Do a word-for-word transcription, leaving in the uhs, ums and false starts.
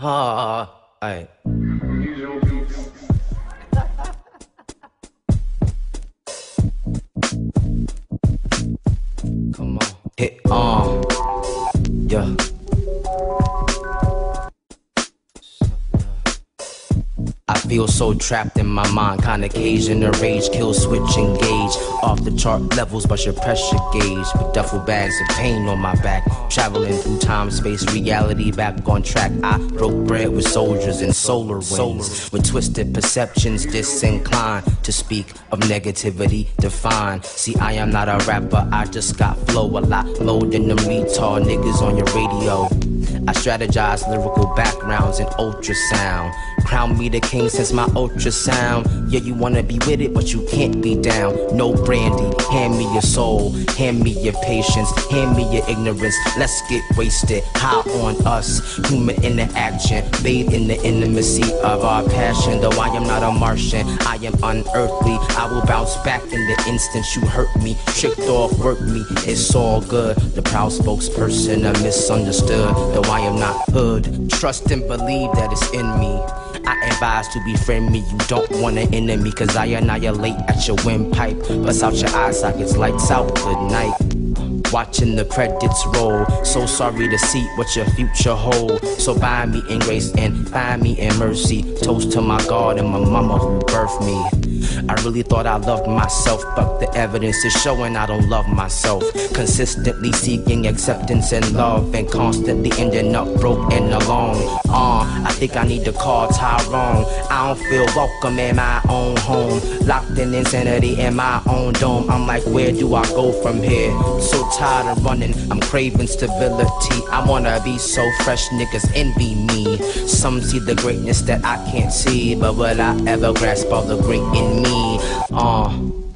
Ah, alright. Come on, hit on, yeah. I feel so trapped in my mind, kinda caged in a rage, kill switch engage. Off the chart levels, but your pressure gauge. With duffel bags of pain on my back, traveling through time, space, reality, back on track. I broke bread with soldiers and solar winds, with twisted perceptions, disinclined to speak of negativity, define. See, I am not a rapper, I just got flow a lot more than them retard niggas on your radio. I strategize lyrical backgrounds in ultrasound. Crown me the king since my ultrasound. Yeah, you wanna be with it, but you can't be down. No brandy, hand me your soul, hand me your patience, hand me your ignorance. Let's get wasted, high on us. Human interaction, bathed in the intimacy of our passion. Though I am not a Martian, I am unearthly. I will bounce back in the instant you hurt me. Tricked off, work me, it's all good. The proud spokesperson, a misunderstood. Though I am not hood, trust and believe that it's in me. I advise to befriend me, you don't want an enemy, cause I annihilate at your windpipe. Bust out your eye sockets, lights out, good night. Watching the credits roll, so sorry to see what your future hold. So bind me in grace and find me in mercy. Toast to my God and my mama who birthed me. I really thought I loved myself, but the evidence is showing I don't love myself. Consistently seeking acceptance and love, and constantly ending up broke and alone. Uh, I think I need to call Tyrone. I don't feel welcome in my own home. Locked in insanity in my own dome. I'm like, where do I go from here? So tired of running, I'm craving stability. I wanna be so fresh, niggas envy me. Some see the greatness that I can't see, but will I ever grasp all the great in me? Uh